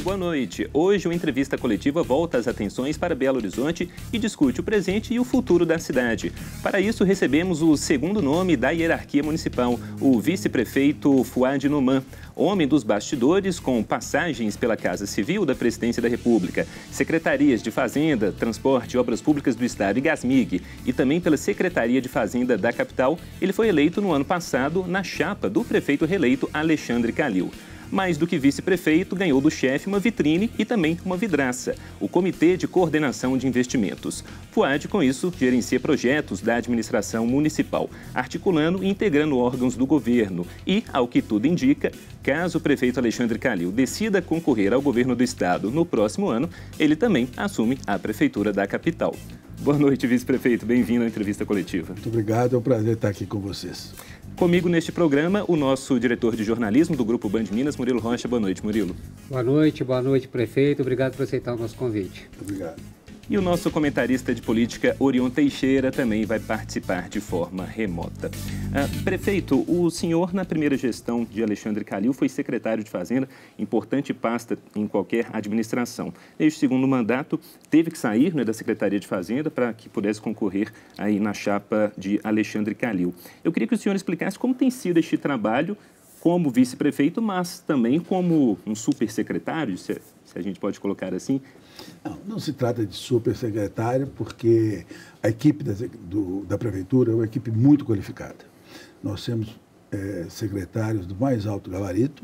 boa noite. Hoje, o Entrevista Coletiva volta as atenções para Belo Horizonte e discute o presente e o futuro da cidade. Para isso, recebemos o segundo nome da hierarquia municipal, o vice-prefeito Fouad Numan, homem dos bastidores com passagens pela Casa Civil da Presidência da República, Secretarias de Fazenda, Transporte e Obras Públicas do Estado e Gasmig, e também pela Secretaria de Fazenda da capital. Ele foi eleito no ano passado na chapa do prefeito reeleito Alexandre Calil. Mais do que vice-prefeito, ganhou do chefe uma vitrine e também uma vidraça, o Comitê de Coordenação de Investimentos. Fouad, com isso, gerencia projetos da administração municipal, articulando e integrando órgãos do governo. E, ao que tudo indica, caso o prefeito Alexandre Calil decida concorrer ao governo do estado no próximo ano, ele também assume a prefeitura da capital. Boa noite, vice-prefeito. Bem-vindo à entrevista coletiva. Muito obrigado, é um prazer estar aqui com vocês. Comigo neste programa, o nosso diretor de jornalismo do Grupo Band Minas, Murilo Rocha. Boa noite, Murilo. Boa noite, prefeito. Obrigado por aceitar o nosso convite. Obrigado. E o nosso comentarista de política, Orion Teixeira, também vai participar de forma remota. Prefeito, o senhor, na primeira gestão de Alexandre Calil, foi secretário de Fazenda, importante pasta em qualquer administração. Neste segundo mandato, teve que sair, né, da Secretaria de Fazenda para que pudesse concorrer aí na chapa de Alexandre Calil. Eu queria que o senhor explicasse como tem sido este trabalho como vice-prefeito, mas também como um supersecretário, se a gente pode colocar assim. Não se trata de supersecretário, porque a equipe da prefeitura é uma equipe muito qualificada. Nós temos secretários do mais alto gabarito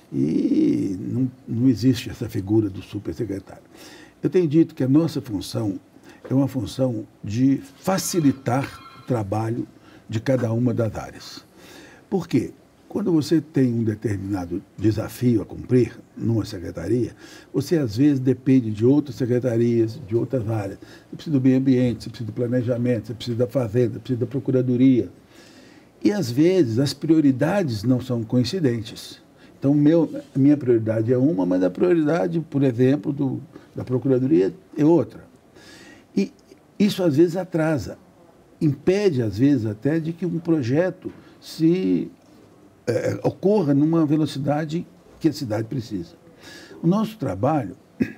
e não existe essa figura do supersecretário. Eu tenho dito que a nossa função é uma função de facilitar o trabalho de cada uma das áreas. Por quê? Quando você tem um determinado desafio a cumprir numa secretaria, você às vezes depende de outras secretarias, de outras áreas. Você precisa do meio ambiente, você precisa do planejamento, você precisa da fazenda, você precisa da procuradoria. E às vezes as prioridades não são coincidentes. Então, a minha prioridade é uma, mas a prioridade, por exemplo, da procuradoria é outra. E isso às vezes atrasa, impede às vezes até de que um projeto ocorra numa velocidade que a cidade precisa. O nosso trabalho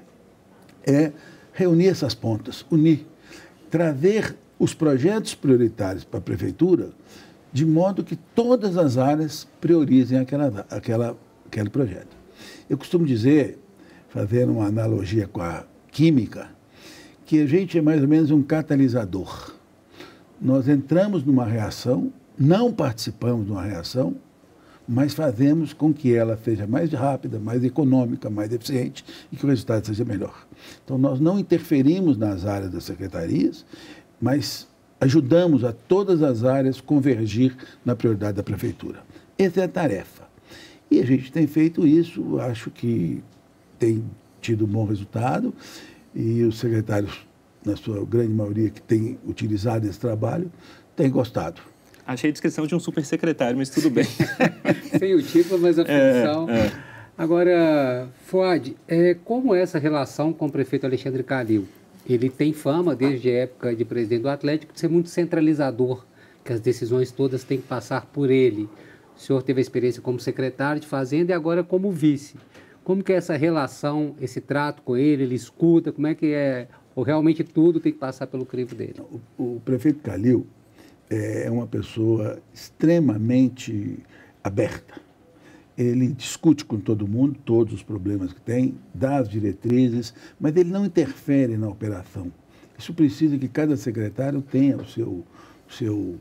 é reunir essas pontas, unir, trazer os projetos prioritários para a prefeitura, de modo que todas as áreas priorizem aquele projeto. Eu costumo dizer, fazendo uma analogia com a química, que a gente é mais ou menos um catalisador. Nós entramos numa reação, não participamos de uma reação, mas fazemos com que ela seja mais rápida, mais econômica, mais eficiente e que o resultado seja melhor. Então, nós não interferimos nas áreas das secretarias, mas ajudamos a todas as áreas convergir na prioridade da prefeitura. Essa é a tarefa. E a gente tem feito isso, acho que tem tido um bom resultado, e os secretários, na sua grande maioria, que têm utilizado esse trabalho, têm gostado. Achei a descrição de um supersecretário, mas tudo bem. Sem o título, mas a função. Agora, Fouad, como é essa relação com o prefeito Alexandre Calil? Ele tem fama, desde a época de presidente do Atlético, de ser muito centralizador, que as decisões todas têm que passar por ele. O senhor teve a experiência como secretário de Fazenda e agora como vice. Como que é essa relação, esse trato com ele? Ele escuta? Como é que é? Ou realmente tudo tem que passar pelo crivo dele? O prefeito Calil é uma pessoa extremamente aberta. Ele discute com todo mundo todos os problemas que tem, dá as diretrizes, mas ele não interfere na operação. Isso precisa que cada secretário tenha o seu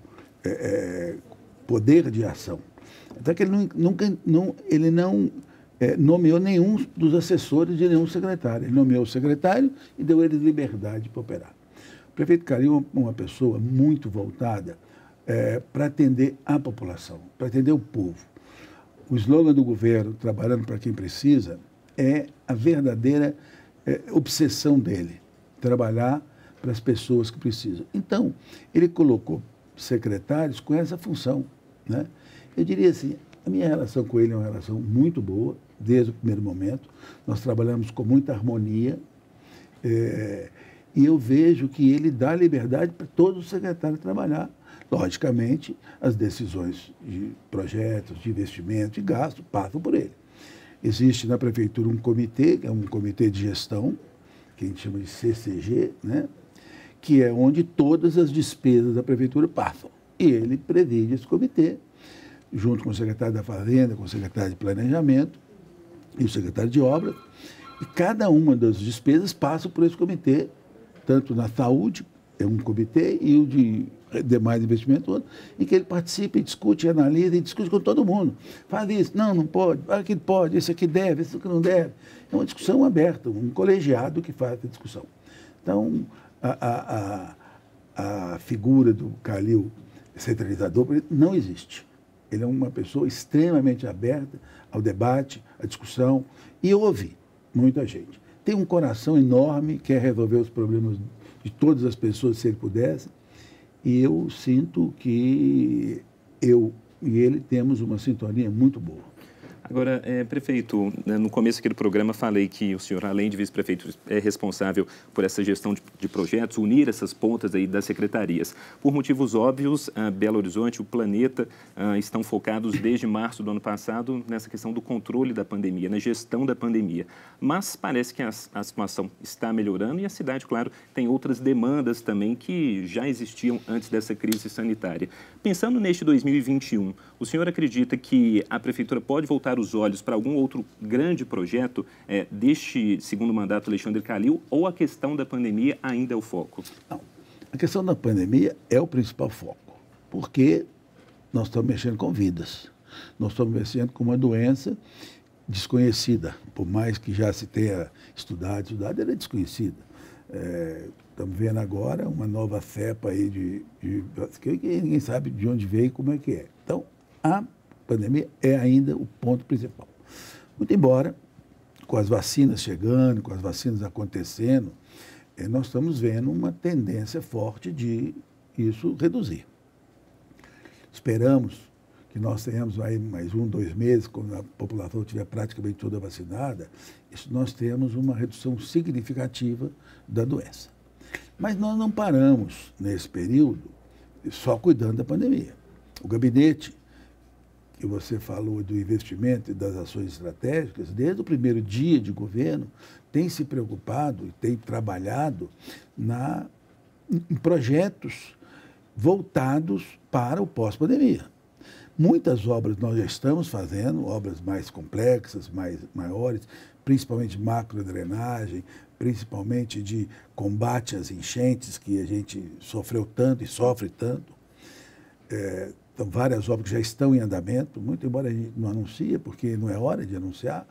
poder de ação. Até que ele não nomeou nenhum dos assessores de nenhum secretário. Ele nomeou o secretário e deu a eles liberdade para operar. O prefeito Calil é uma pessoa muito voltada para atender a população, para atender o povo. O slogan do governo, trabalhando para quem precisa, é a verdadeira obsessão dele, trabalhar para as pessoas que precisam. Então, ele colocou secretários com essa função, né? Eu diria assim, a minha relação com ele é uma relação muito boa, desde o primeiro momento. Nós trabalhamos com muita harmonia, e eu vejo que ele dá liberdade para todos os secretários trabalhar. Logicamente, as decisões de projetos, de investimento, de gasto, passam por ele. Existe na Prefeitura um comitê, que é um comitê de gestão, que a gente chama de CCG, né? Que é onde todas as despesas da Prefeitura passam. E ele preside esse comitê, junto com o secretário da Fazenda, com o secretário de Planejamento e o secretário de Obras. E cada uma das despesas passa por esse comitê, tanto na saúde, é um comitê, e o de demais investimentos, outro, em que ele participa e discute, analisa e discute com todo mundo. Faz isso, não pode, aqui pode, esse aqui deve, esse aqui não deve. É uma discussão aberta, um colegiado que faz essa discussão. Então, a figura do Calil centralizador não existe. Ele é uma pessoa extremamente aberta ao debate, à discussão, e ouve muita gente. Tem um coração enorme, quer resolver os problemas de todas as pessoas, se ele pudesse, e eu sinto que eu e ele temos uma sintonia muito boa. Agora, prefeito, no começo aqui do programa falei que o senhor, além de vice-prefeito, é responsável por essa gestão de projetos, unir essas pontas aí das secretarias. Por motivos óbvios, Belo Horizonte, o planeta, estão focados desde março do ano passado nessa questão do controle da pandemia, na gestão da pandemia. Mas parece que a situação está melhorando e a cidade, claro, tem outras demandas também que já existiam antes dessa crise sanitária. Pensando neste 2021, o senhor acredita que a prefeitura pode voltar os olhos para algum outro grande projeto deste segundo mandato Alexandre Calil, ou a questão da pandemia ainda é o foco? Não, a questão da pandemia é o principal foco, porque nós estamos mexendo com vidas, nós estamos mexendo com uma doença desconhecida, por mais que já se tenha estudado, ela é desconhecida. Estamos vendo agora uma nova cepa aí que ninguém sabe de onde veio e como é que é. Então, a pandemia é ainda o ponto principal. Muito embora, com as vacinas chegando, com as vacinas acontecendo, nós estamos vendo uma tendência forte de isso reduzir. Esperamos que nós tenhamos aí mais 1, 2 meses, quando a população estiver praticamente toda vacinada, nós temos uma redução significativa da doença. Mas nós não paramos, nesse período, só cuidando da pandemia. O gabinete que você falou do investimento e das ações estratégicas, desde o primeiro dia de governo, tem se preocupado e tem trabalhado em projetos voltados para o pós-pandemia. Muitas obras nós já estamos fazendo, obras mais complexas, maiores, principalmente macrodrenagem, principalmente de combate às enchentes, que a gente sofreu tanto e sofre tanto. Então, várias obras que já estão em andamento, muito embora a gente não anuncie, porque não é hora de anunciar.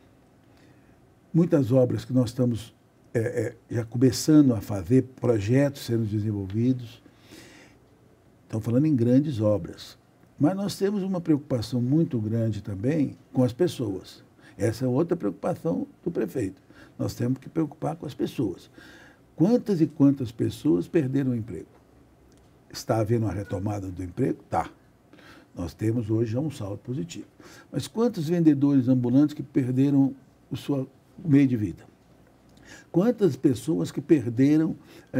Muitas obras que nós estamos já começando a fazer, projetos sendo desenvolvidos. Estão falando em grandes obras. Mas nós temos uma preocupação muito grande também com as pessoas. Essa é outra preocupação do prefeito. Nós temos que preocupar com as pessoas. Quantas e quantas pessoas perderam o emprego? Está havendo uma retomada do emprego? Tá. Nós temos hoje já um saldo positivo. Mas quantos vendedores ambulantes que perderam o meio de vida? Quantas pessoas que perderam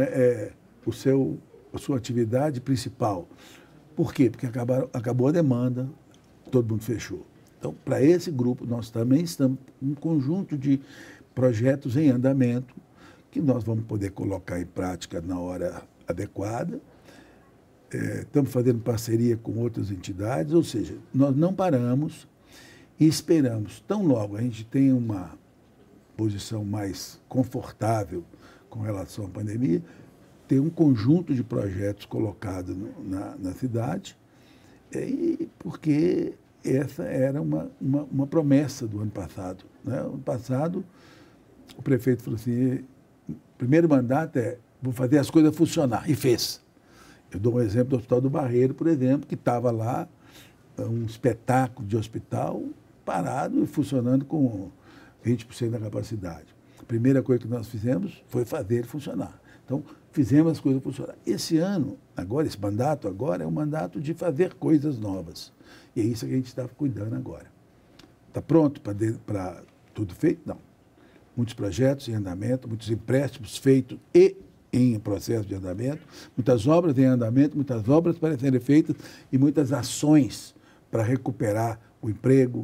a sua atividade principal? Por quê? Porque acabou a demanda, todo mundo fechou. Então, para esse grupo, nós também estamos com um conjunto de projetos em andamento que nós vamos poder colocar em prática na hora adequada. Estamos fazendo parceria com outras entidades, ou seja, nós não paramos e esperamos. Tão logo a gente tem uma posição mais confortável com relação à pandemia, ter um conjunto de projetos colocados na cidade, porque essa era uma promessa do ano passado. Né? Ano passado, o prefeito falou assim, o primeiro mandato vou fazer as coisas funcionar, e fez. Eu dou um exemplo do Hospital do Barreiro, por exemplo, que estava lá, um espetáculo de hospital parado e funcionando com 20% da capacidade. A primeira coisa que nós fizemos foi fazer ele funcionar. Então, fizemos as coisas funcionar. Esse ano, esse mandato agora é um mandato de fazer coisas novas. E é isso que a gente está cuidando agora. Está pronto para tudo feito? Não. Muitos projetos em andamento, muitos empréstimos feitos e em processo de andamento, muitas obras em andamento, muitas obras para serem feitas e muitas ações para recuperar o emprego,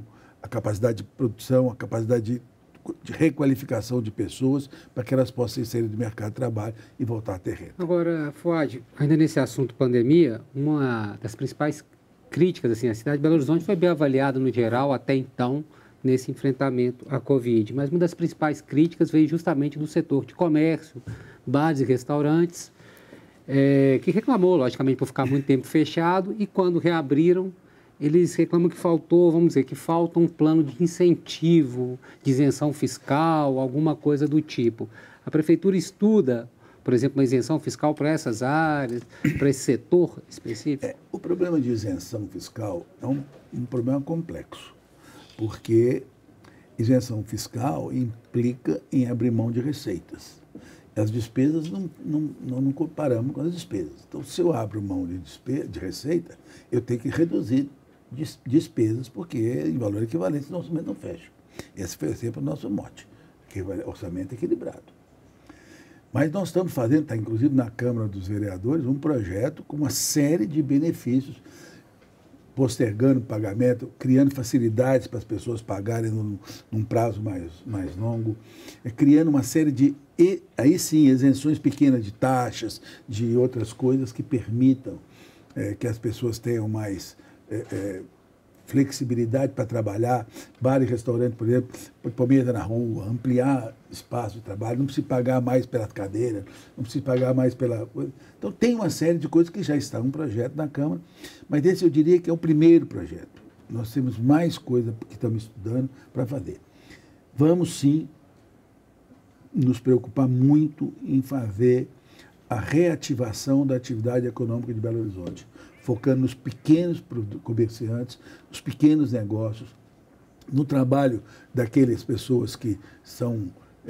a capacidade de produção, a capacidade de requalificação de pessoas para que elas possam inserir no mercado de trabalho e voltar a ter renda. Agora, Fuad, ainda nesse assunto pandemia, uma das principais críticas, assim, a cidade de Belo Horizonte foi bem avaliada no geral até então nesse enfrentamento à Covid, mas uma das principais críticas veio justamente do setor de comércio, bares e restaurantes, que reclamou, logicamente, por ficar muito tempo fechado e quando reabriram, eles reclamam que faltou, vamos dizer, que falta um plano de incentivo, de isenção fiscal, alguma coisa do tipo. A prefeitura estuda, por exemplo, uma isenção fiscal para essas áreas, para esse setor específico? O problema de isenção fiscal é um problema complexo, porque isenção fiscal implica em abrir mão de receitas. As despesas não comparamos com as despesas. Então, se eu abro mão de receita, eu tenho que reduzir despesas, porque em valor equivalente o orçamento não fecha. Esse foi sempre o nosso mote, que é orçamento equilibrado. Mas nós estamos fazendo, está inclusive na Câmara dos Vereadores, um projeto com uma série de benefícios, postergando o pagamento, criando facilidades para as pessoas pagarem num prazo mais longo, criando uma série de, aí sim, isenções pequenas de taxas, de outras coisas que permitam que as pessoas tenham mais flexibilidade para trabalhar, bar e restaurante, por exemplo, pôr mesa na rua, ampliar espaço de trabalho, não precisa pagar mais pelas cadeiras, não precisa pagar mais pela... Então, tem uma série de coisas que já está um projeto na Câmara, mas esse eu diria que é o primeiro projeto. Nós temos mais coisa que estamos estudando para fazer. Vamos, sim, nos preocupar muito em fazer a reativação da atividade econômica de Belo Horizonte, focando nos pequenos comerciantes, nos pequenos negócios, no trabalho daquelas pessoas que são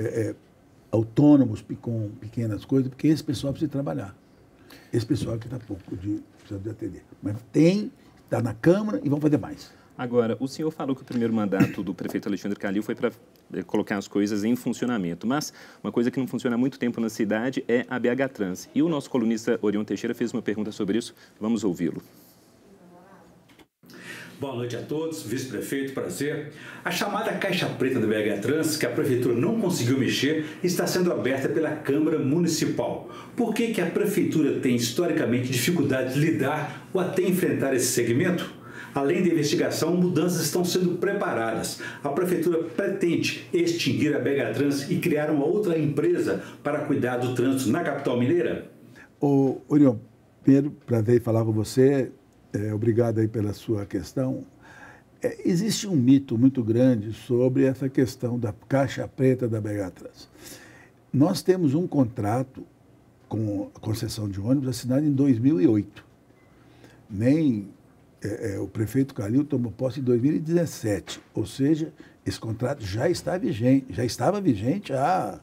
autônomos com pequenas coisas, porque esse pessoal precisa trabalhar. Esse pessoal que está pouco precisa de atender. Mas está na Câmara e vão fazer mais. Agora, o senhor falou que o primeiro mandato do prefeito Alexandre Calil foi para colocar as coisas em funcionamento, mas uma coisa que não funciona há muito tempo na cidade é a BH Trans. E o nosso colunista Orion Teixeira fez uma pergunta sobre isso. Vamos ouvi-lo. Boa noite a todos, vice-prefeito, prazer. A chamada caixa preta da BH Trans, que a prefeitura não conseguiu mexer, está sendo aberta pela Câmara Municipal. Por que a prefeitura tem historicamente dificuldade de lidar ou até enfrentar esse segmento? Além da investigação, mudanças estão sendo preparadas. A prefeitura pretende extinguir a BH Trans e criar uma outra empresa para cuidar do trânsito na capital mineira? Orion, primeiro, prazer em falar com você. Obrigado aí pela sua questão. Existe um mito muito grande sobre essa questão da caixa preta da BH Trans. Nós temos um contrato com a concessão de ônibus assinado em 2008. O prefeito Calil tomou posse em 2017, ou seja, esse contrato já estava vigente há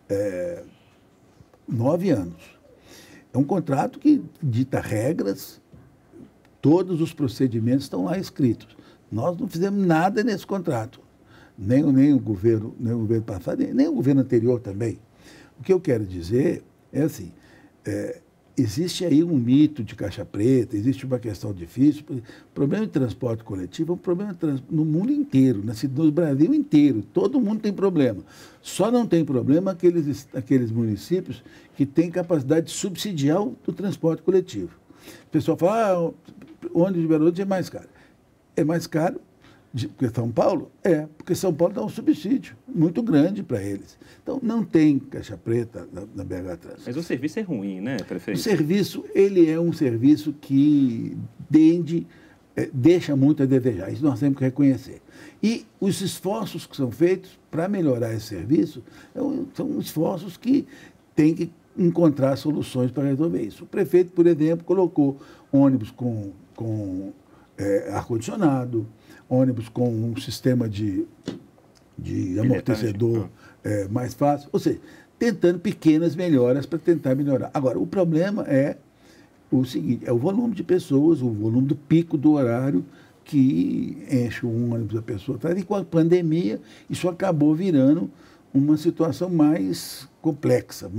9 anos. É um contrato que dita regras, todos os procedimentos estão lá escritos. Nós não fizemos nada nesse contrato, nem o governo passado, nem o governo anterior também. O que eu quero dizer é assim, existe aí um mito de caixa preta, existe uma questão difícil. O problema de transporte coletivo é um problema no mundo inteiro, no Brasil inteiro. Todo mundo tem problema. Só não tem problema aqueles municípios que têm capacidade de subsidiar o transporte coletivo. O pessoal fala, o ônibus de Belo Horizonte é mais caro. É mais caro porque São Paulo? Porque São Paulo dá um subsídio muito grande para eles. Então, não tem caixa preta na BH Trans. Mas o serviço é ruim, né, prefeito? O serviço, ele é um serviço que deixa muito a desejar. Isso nós temos que reconhecer. E os esforços que são feitos para melhorar esse serviço são esforços que têm que encontrar soluções para resolver isso. O prefeito, por exemplo, colocou ônibus com ar-condicionado, ônibus com um sistema de amortecedor mais fácil, ou seja, tentando pequenas melhoras para tentar melhorar. Agora, o problema é o seguinte, é o volume de pessoas, o volume do pico do horário que enche o ônibus da pessoa. E com a pandemia, isso acabou virando uma situação mais complexa,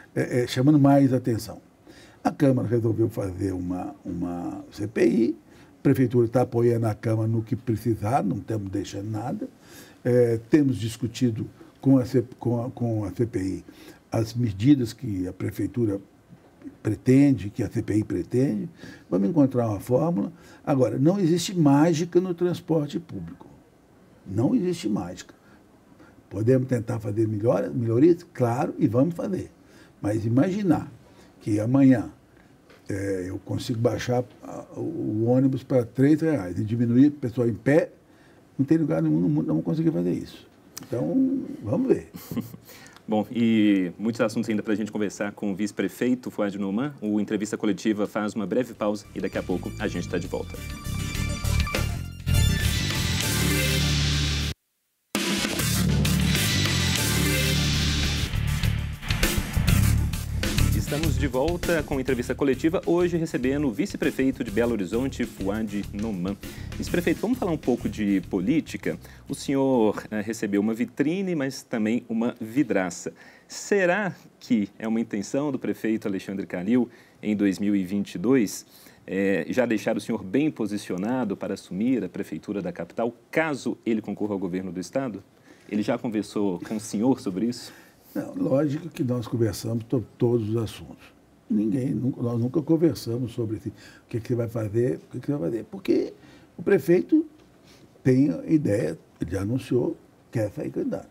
chamando mais atenção. A Câmara resolveu fazer uma CPI, Prefeitura está apoiando a Câmara no que precisar, não estamos deixando nada. Temos discutido com a CPI as medidas que a Prefeitura pretende, que a CPI pretende. Vamos encontrar uma fórmula. Agora, não existe mágica no transporte público. Não existe mágica. Podemos tentar fazer melhorias? Claro, e vamos fazer. Mas imaginar que amanhã eu consigo baixar o ônibus para R$3 e diminuir o pessoal em pé, não tem lugar nenhum no mundo, não vamos conseguir fazer isso. Então, vamos ver. Bom, e muitos assuntos ainda para a gente conversar com o vice-prefeito Fouad Nouman. O Entrevista Coletiva faz uma breve pausa e daqui a pouco a gente está de volta. Estamos de volta com a entrevista coletiva, hoje recebendo o vice-prefeito de Belo Horizonte, Fouad Nouman. Vice-prefeito, vamos falar um pouco de política? O senhor recebeu uma vitrine, mas também uma vidraça. Será que é uma intenção do prefeito Alexandre Calil, em 2022, já deixar o senhor bem posicionado para assumir a prefeitura da capital, caso ele concorra ao governo do estado? Ele já conversou com o senhor sobre isso? Não, lógico que nós conversamos todos os assuntos. Nós nunca conversamos sobre o que você vai fazer, o que você vai fazer. Porque o prefeito tem a ideia, ele já anunciou, quer sair candidato.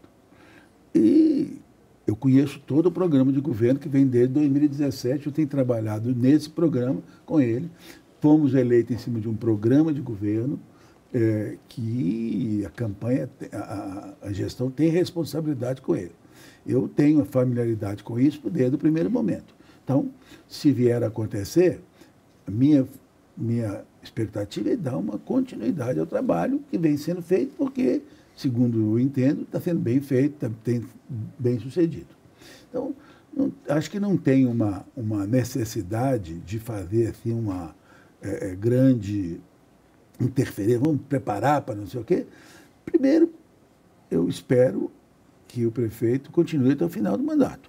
E eu conheço todo o programa de governo que vem desde 2017, eu tenho trabalhado nesse programa com ele. Fomos eleitos em cima de um programa de governo que a campanha, a gestão tem responsabilidade com ele. Eu tenho familiaridade com isso desde o primeiro momento. Então, se vier a acontecer, a minha expectativa é dar uma continuidade ao trabalho que vem sendo feito, porque, segundo eu entendo, está sendo bem feito, está bem sucedido. Então, acho que não tem uma necessidade de fazer assim, uma grande interferência, vamos preparar para não sei o quê. Primeiro, eu espero que o prefeito continue até o final do mandato.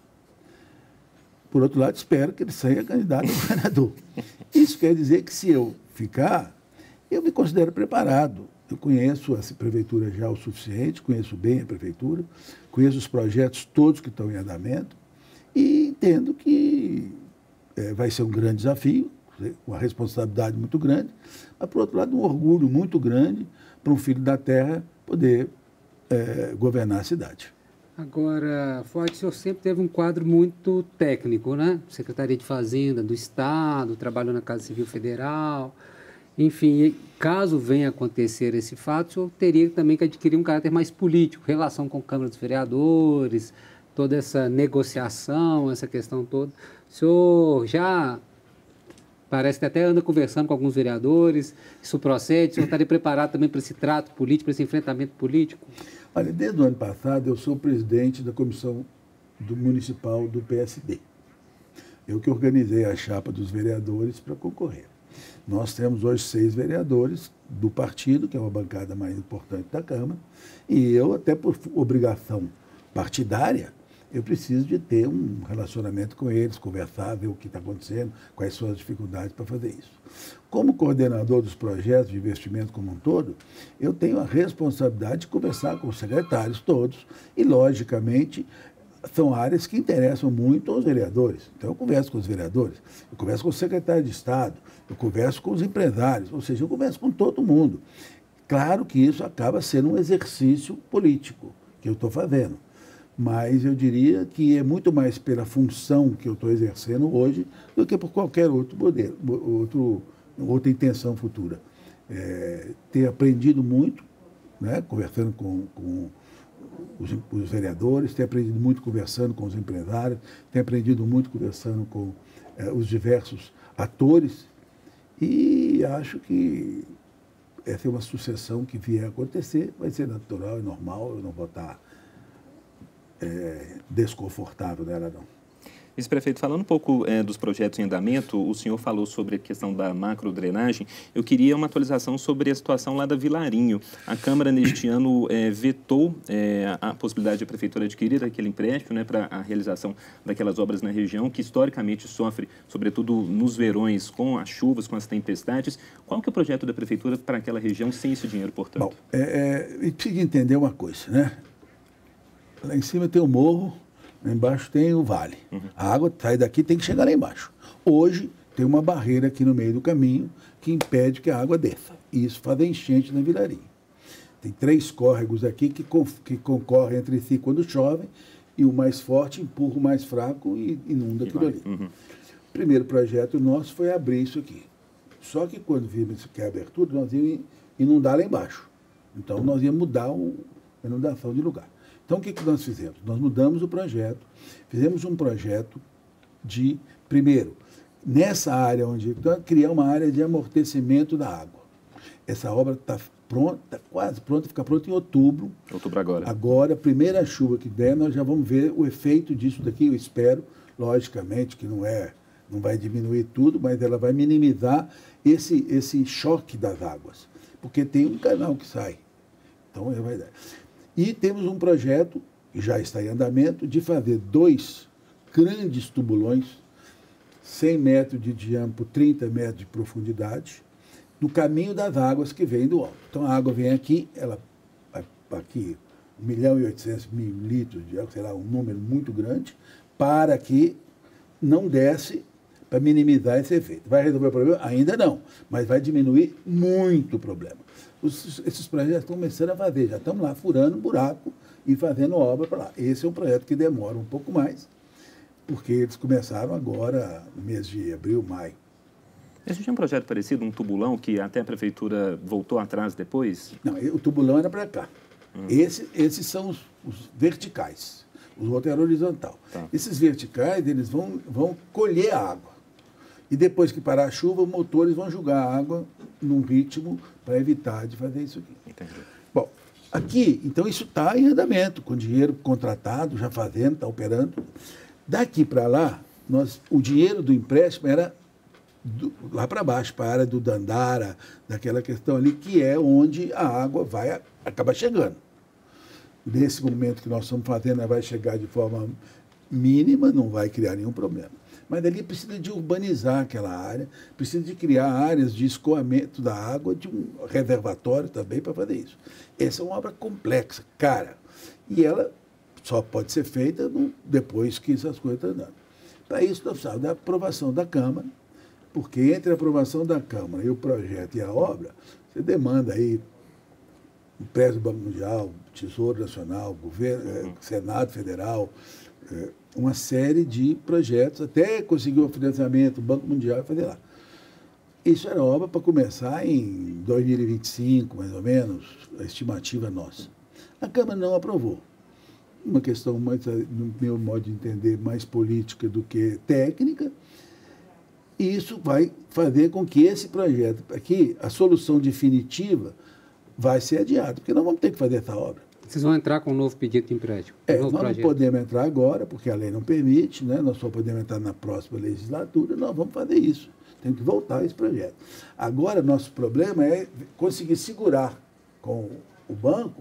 Por outro lado, espero que ele saia candidato a governador. Isso quer dizer que, se eu ficar, eu me considero preparado. Eu conheço a prefeitura já o suficiente, conheço bem a prefeitura, conheço os projetos todos que estão em andamento e entendo que vai ser um grande desafio, uma responsabilidade muito grande, mas, por outro lado, um orgulho muito grande para um filho da terra poder governar a cidade. Agora, Fouad, o senhor sempre teve um quadro muito técnico, né? Secretaria de Fazenda do Estado, trabalhou na Casa Civil Federal, enfim, caso venha acontecer esse fato, o senhor teria também que adquirir um caráter mais político, relação com a Câmara dos Vereadores, toda essa negociação, essa questão toda. O senhor já parece que até anda conversando com alguns vereadores, isso procede, o senhor estaria preparado também para esse trato político, para esse enfrentamento político? Olha, desde o ano passado eu sou presidente da comissão municipal do PSD. Eu que organizei a chapa dos vereadores para concorrer. Nós temos hoje 6 vereadores do partido, que é uma bancada mais importante da Câmara, e eu, até por obrigação partidária, eu preciso de ter um relacionamento com eles, conversar, ver o que está acontecendo, quais são as dificuldades para fazer isso. Como coordenador dos projetos de investimento como um todo, eu tenho a responsabilidade de conversar com os secretários todos e, logicamente, são áreas que interessam muito aos vereadores. Então, eu converso com os vereadores, eu converso com o secretário de Estado, eu converso com os empresários, ou seja, eu converso com todo mundo. Claro que isso acaba sendo um exercício político que eu estou fazendo. Mas eu diria que é muito mais pela função que eu estou exercendo hoje do que por qualquer outro poder, outra intenção futura. Ter aprendido muito, né, conversando com os vereadores, ter aprendido muito conversando com os empresários, ter aprendido muito conversando com os diversos atores, e acho que essa é uma sucessão que vier a acontecer, vai ser natural e normal, eu não vou estar desconfortável nela, não. Vice-prefeito, falando um pouco dos projetos em andamento, o senhor falou sobre a questão da macrodrenagem. Eu queria uma atualização sobre a situação lá da Vilarinho. A Câmara, neste ano, vetou a possibilidade de a Prefeitura adquirir aquele empréstimo, né, para a realização daquelas obras na região, que historicamente sofre, sobretudo nos verões, com as chuvas, com as tempestades. Qual que é o projeto da Prefeitura para aquela região sem esse dinheiro, portanto? Bom, precisa entender uma coisa, né? Lá em cima tem o morro, lá embaixo tem o vale. A água sai daqui, tem que chegar lá embaixo. Hoje tem uma barreira aqui no meio do caminho que impede que a água desça. E isso faz a enchente na Vilarinho. Tem 3 córregos aqui que concorrem entre si quando chove, e o mais forte empurra o mais fraco e inunda aquilo ali. O primeiro projeto nosso foi abrir isso aqui. Só que quando vimos que a abertura, nós íamos inundar lá embaixo. Então nós íamos mudar a inundação de lugar. Então, o que nós fizemos? Nós mudamos o projeto, fizemos um projeto de, primeiro, nessa área onde criar uma área de amortecimento da água. Essa obra está pronta, está quase pronta, fica pronta em outubro. Outubro agora. Agora, a primeira chuva que der, nós já vamos ver o efeito disso daqui, eu espero, logicamente, que não vai diminuir tudo, mas ela vai minimizar esse choque das águas, porque tem um canal que sai. Então, ela vai dar. E temos um projeto, que já está em andamento, de fazer 2 grandes tubulões, 100 metros de diâmetro, 30 metros de profundidade, no caminho das águas que vêm do alto. Então a água vem aqui, ela aqui 1.800.000 litros de água, sei lá, um número muito grande, para que não desce, para minimizar esse efeito. Vai resolver o problema? Ainda não, mas vai diminuir muito o problema. Esses projetos estão começando a fazer, já estamos lá furando buraco e fazendo obra para lá. Esse é um projeto que demora um pouco mais, porque eles começaram agora, no mês de abril, maio. Existe um projeto parecido, um tubulão, que até a Prefeitura voltou atrás depois? Não, o tubulão era para cá. Esses são os verticais, os outros eram horizontal. Tá. Esses verticais, eles vão colher a água. E depois que parar a chuva, os motores vão jogar a água num ritmo para evitar de fazer isso aqui. Entendi. Bom, aqui, então isso está em andamento, com dinheiro contratado, já fazendo, está operando. Daqui para lá, o dinheiro do empréstimo era lá para baixo, para a área do Dandara, daquela questão ali, que é onde a água vai acabar chegando. Nesse momento que nós estamos fazendo, ela vai chegar de forma mínima, não vai criar nenhum problema. Mas ali precisa de urbanizar aquela área, precisa de criar áreas de escoamento da água, de um reservatório também para fazer isso. Essa é uma obra complexa, cara, e ela só pode ser feita depois que essas coisas estão andando. Para isso, nós precisamos da aprovação da Câmara, porque entre a aprovação da Câmara e o projeto e a obra, você demanda aí o prédio do Banco Mundial, Tesouro Nacional, Governo, Senado Federal, uma série de projetos, até conseguir o financiamento, o Banco Mundial, fazer lá. Isso era obra para começar em 2025, mais ou menos, a estimativa nossa. A Câmara não aprovou. Uma questão, mais, no meu modo de entender, mais política do que técnica, e isso vai fazer com que esse projeto aqui, a solução definitiva, vai ser adiada, porque nós vamos ter que fazer essa obra. Vocês vão entrar com um novo pedido de empréstimo? Nós não podemos entrar agora, porque a lei não permite, né? Nós só podemos entrar na próxima legislatura, nós vamos fazer isso. Temos que voltar a esse projeto. Agora, nosso problema é conseguir segurar com o banco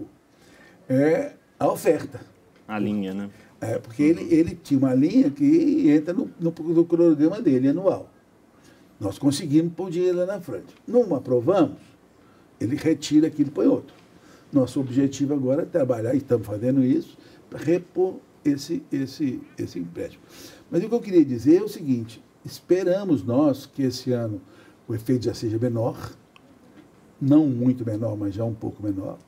a oferta. A linha, né? Porque ele tinha uma linha que entra no cronograma dele, anual. Nós conseguimos pôr o dinheiro lá na frente. Não aprovamos, ele retira aquilo e põe outro. Nosso objetivo agora é trabalhar, e estamos fazendo isso, para repor esse empréstimo. Mas o que eu queria dizer é o seguinte, esperamos nós que esse ano o efeito já seja menor, não muito menor, mas já um pouco menor.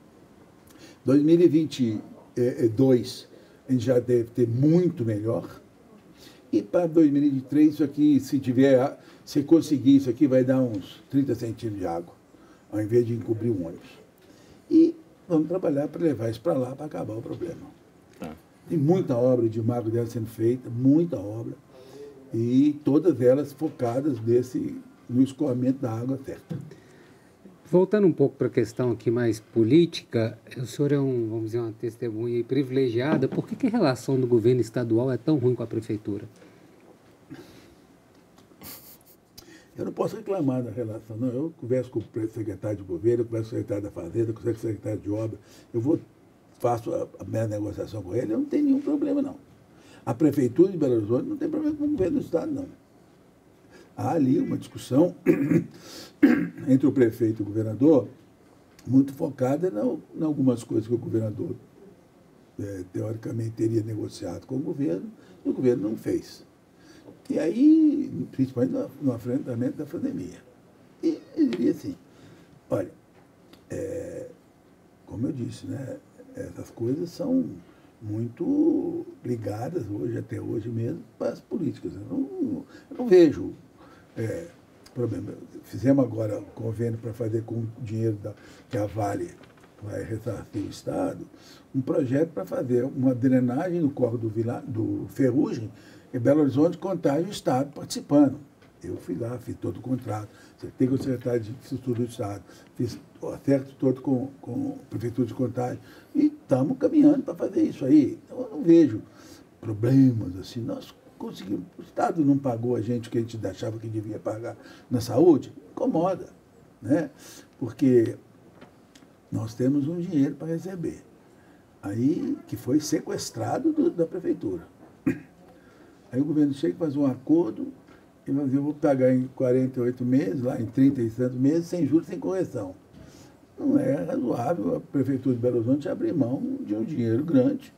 2022 a gente já deve ter muito melhor. E para 2023, isso aqui, se conseguir isso aqui, vai dar uns 30 centímetros de água, ao invés de encobrir um ônibus. E vamos trabalhar para levar isso para lá, para acabar o problema. Tá. Tem muita obra de Mago dela sendo feita, muita obra, e todas elas focadas no escoamento da água certa. Voltando um pouco para a questão aqui mais política, o senhor é vamos dizer, uma testemunha privilegiada. Por que a relação do governo estadual é tão ruim com a prefeitura? Eu não posso reclamar da relação, não. Eu converso com o secretário de governo, eu converso com o secretário da Fazenda, com o secretário de obra, faço a minha negociação com ele, eu não tenho nenhum problema, não. A Prefeitura de Belo Horizonte não tem problema com o governo do Estado, não. Há ali uma discussão entre o prefeito e o governador muito focada em algumas coisas que o governador, teoricamente, teria negociado com o governo e o governo não fez. E aí, principalmente no enfrentamento da pandemia. E eu diria assim, olha, como eu disse, né, essas coisas são muito ligadas hoje, até hoje mesmo, para as políticas. Eu não vejo problema. Fizemos agora um convênio para fazer com o dinheiro que a Vale vai ressarcir o Estado, um projeto para fazer uma drenagem no córrego do Ferrugem, em Belo Horizonte, Contagem, o Estado participando. Eu fui lá, fiz todo o contrato, acertei com o secretário de Infraestrutura do Estado, fiz o acerto todo com a Prefeitura de Contagem e estamos caminhando para fazer isso aí. Então, eu não vejo problemas assim. Nós conseguimos. O Estado não pagou a gente o que a gente achava que devia pagar na saúde? Incomoda, né? Porque nós temos um dinheiro para receber, aí que foi sequestrado da Prefeitura. Aí o governo chega e faz um acordo e diz, eu vou pagar em 48 meses, lá em 30 e tantos meses, sem juros, sem correção. Não é razoável a Prefeitura de Belo Horizonte abrir mão de um dinheiro grande,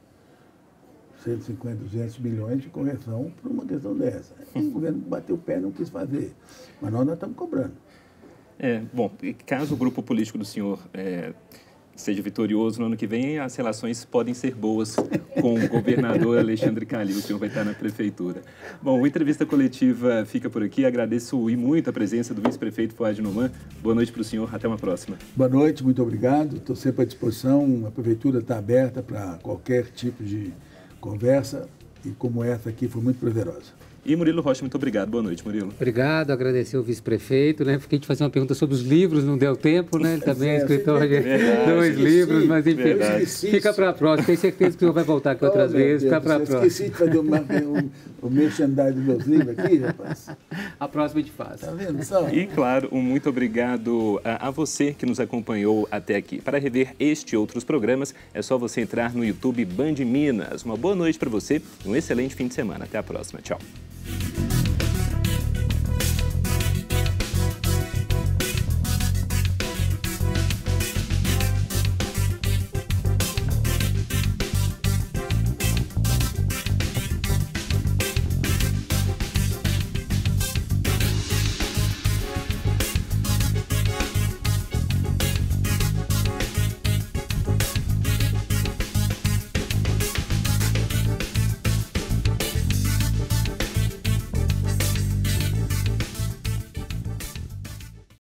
150, 200 milhões de correção por uma questão dessa. E o governo bateu o pé e não quis fazer. Mas nós estamos cobrando. Bom, caso o grupo político do senhor seja vitorioso no ano que vem, as relações podem ser boas com o governador Alexandre Calil. O senhor vai estar na prefeitura. Bom, a entrevista coletiva fica por aqui. Agradeço e muito a presença do vice-prefeito Fuad Numan. Boa noite para o senhor. Até uma próxima. Boa noite, muito obrigado. Estou sempre à disposição. A prefeitura está aberta para qualquer tipo de conversa e como essa aqui foi muito prazerosa. E Murilo Rocha, muito obrigado. Boa noite, Murilo. Obrigado, agradecer ao vice-prefeito, né? Fiquei de fazer uma pergunta sobre os livros, não deu tempo, né? Ele também é escritor de 2 livros, mas enfim, fica para a próxima. Tenho certeza que o senhor vai voltar aqui outras vezes, fica para a próxima. Esqueci de fazer o merchandising dos meus livros aqui, rapaz. A próxima a gente faz. Tá vendo só? E claro, um muito obrigado a você que nos acompanhou até aqui. Para rever este e outros programas, é só você entrar no YouTube Band Minas. Uma boa noite para você e um excelente fim de semana. Até a próxima. Tchau.